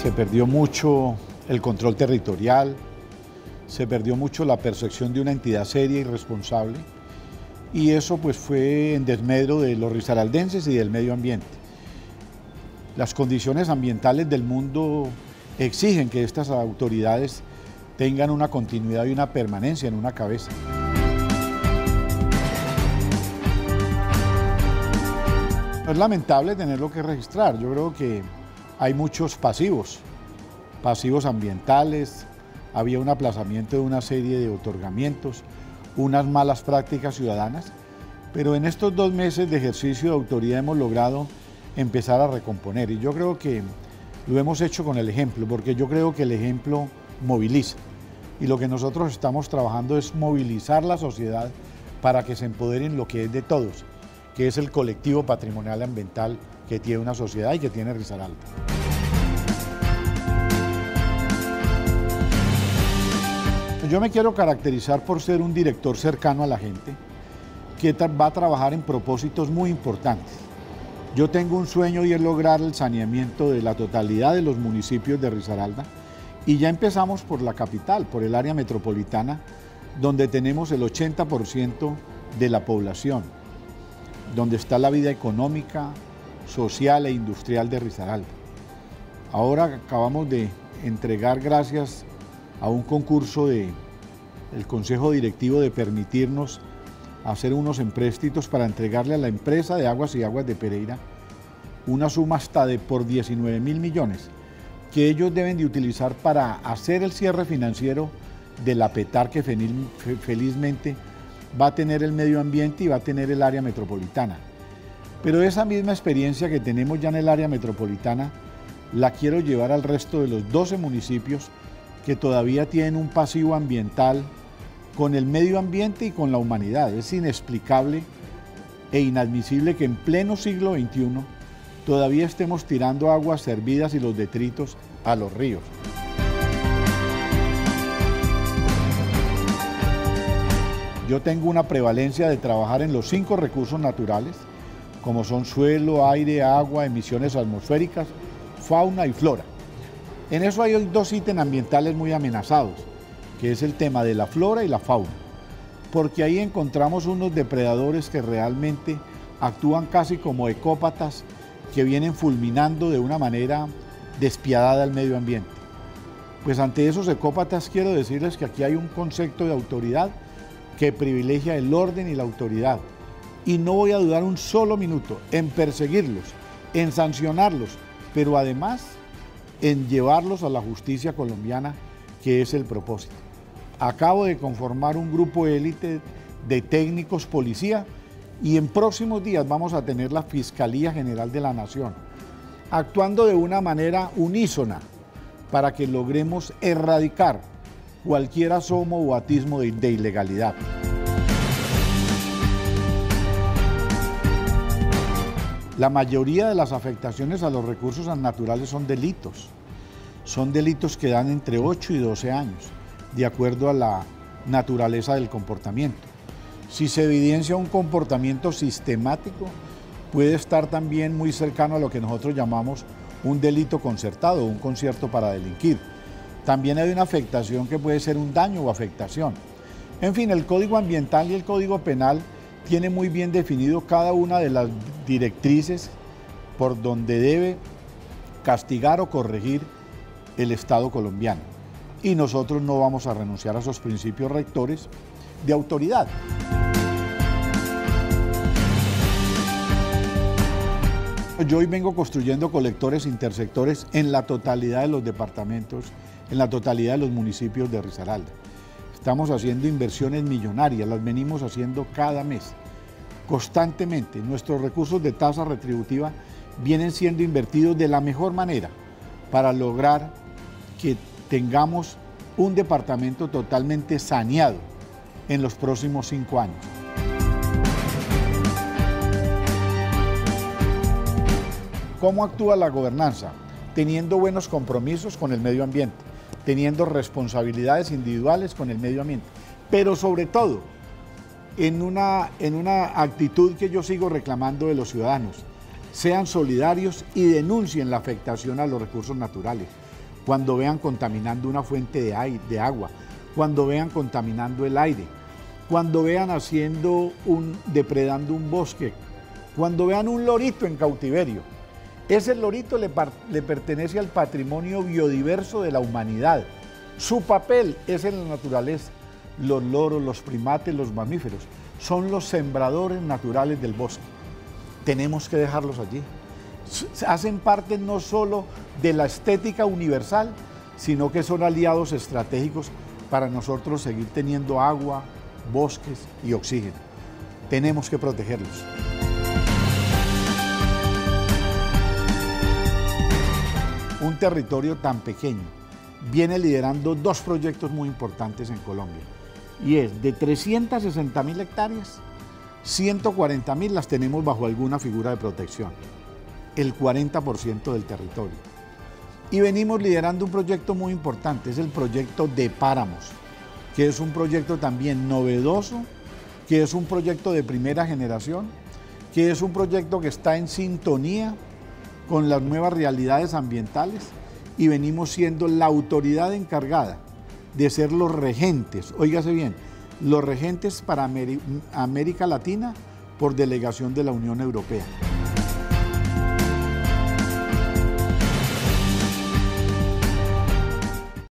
Se perdió mucho el control territorial, se perdió mucho la percepción de una entidad seria y responsable, y eso pues fue en desmedro de los risaraldenses y del medio ambiente. Las condiciones ambientales del mundo exigen que estas autoridades tengan una continuidad y una permanencia en una cabeza. Es lamentable tenerlo que registrar. Yo creo que hay muchos pasivos ambientales, había un aplazamiento de una serie de otorgamientos, unas malas prácticas ciudadanas, pero en estos 2 meses de ejercicio de autoridad hemos logrado empezar a recomponer, y yo creo que lo hemos hecho con el ejemplo, porque yo creo que el ejemplo moviliza, y lo que nosotros estamos trabajando es movilizar la sociedad para que se empoderen lo que es de todos, que es el colectivo patrimonial ambiental que tiene una sociedad y que tiene Risaralda. Yo me quiero caracterizar por ser un director cercano a la gente, que va a trabajar en propósitos muy importantes. Yo tengo un sueño y es lograr el saneamiento de la totalidad de los municipios de Risaralda, y ya empezamos por la capital, por el área metropolitana, donde tenemos el 80% de la población, donde está la vida económica, social e industrial de Risaralda. Ahora acabamos de entregar, gracias a un concurso del Consejo Directivo, de permitirnos hacer unos empréstitos para entregarle a la empresa de Aguas y Aguas de Pereira una suma hasta de por 19.000 millones que ellos deben de utilizar para hacer el cierre financiero de la PETAR, que felizmente va a tener el medio ambiente y va a tener el área metropolitana. Pero esa misma experiencia que tenemos ya en el área metropolitana la quiero llevar al resto de los 12 municipios que todavía tienen un pasivo ambiental con el medio ambiente y con la humanidad. Es inexplicable e inadmisible que en pleno siglo XXI todavía estemos tirando aguas servidas y los detritos a los ríos. Yo tengo una prevalencia de trabajar en los 5 recursos naturales, como son suelo, aire, agua, emisiones atmosféricas, fauna y flora. En eso hay 2 ítems ambientales muy amenazados, que es el tema de la flora y la fauna, porque ahí encontramos unos depredadores que realmente actúan casi como ecópatas, que vienen fulminando de una manera despiadada al medio ambiente. Pues ante esos ecópatas quiero decirles que aquí hay un concepto de autoridad que privilegia el orden y la autoridad, y no voy a dudar un solo minuto en perseguirlos, en sancionarlos, pero además en llevarlos a la justicia colombiana, que es el propósito. Acabo de conformar un grupo élite de técnicos policía, y en próximos días vamos a tener la Fiscalía General de la Nación, actuando de una manera unísona para que logremos erradicar cualquier asomo o atismo de ilegalidad. La mayoría de las afectaciones a los recursos naturales son delitos que dan entre 8 y 12 años, de acuerdo a la naturaleza del comportamiento. Si se evidencia un comportamiento sistemático, puede estar también muy cercano a lo que nosotros llamamos un delito concertado, un concierto para delinquir. También hay una afectación que puede ser un daño o afectación. En fin, el Código Ambiental y el Código Penal tiene muy bien definido cada una de las directrices por donde debe castigar o corregir el Estado colombiano. Y nosotros no vamos a renunciar a esos principios rectores de autoridad. Yo hoy vengo construyendo colectores intersectores en la totalidad de los departamentos, en la totalidad de los municipios de Risaralda. Estamos haciendo inversiones millonarias, las venimos haciendo cada mes, constantemente. Nuestros recursos de tasa retributiva vienen siendo invertidos de la mejor manera para lograr que tengamos un departamento totalmente saneado en los próximos 5 años. ¿Cómo actúa la gobernanza? Teniendo buenos compromisos con el medio ambiente, teniendo responsabilidades individuales con el medio ambiente, pero sobre todo en una actitud que yo sigo reclamando de los ciudadanos: sean solidarios y denuncien la afectación a los recursos naturales. cuando vean contaminando una fuente de agua, cuando vean contaminando el aire, cuando vean depredando un bosque, cuando vean un lorito en cautiverio. Ese lorito le pertenece al patrimonio biodiverso de la humanidad. Su papel es en la naturaleza. Los loros, los primates, los mamíferos son los sembradores naturales del bosque. Tenemos que dejarlos allí. Hacen parte no solo de la estética universal, sino que son aliados estratégicos para nosotros seguir teniendo agua, bosques y oxígeno. Tenemos que protegerlos. Un territorio tan pequeño viene liderando dos proyectos muy importantes en Colombia, y es de 360.000 hectáreas, 140.000 las tenemos bajo alguna figura de protección, el 40% del territorio. Y venimos liderando un proyecto muy importante, es el proyecto de páramos, que es un proyecto también novedoso, que es un proyecto de primera generación, que es un proyecto que está en sintonía con las nuevas realidades ambientales, y venimos siendo la autoridad encargada de ser los regentes, óigase bien, los regentes para América Latina por delegación de la Unión Europea.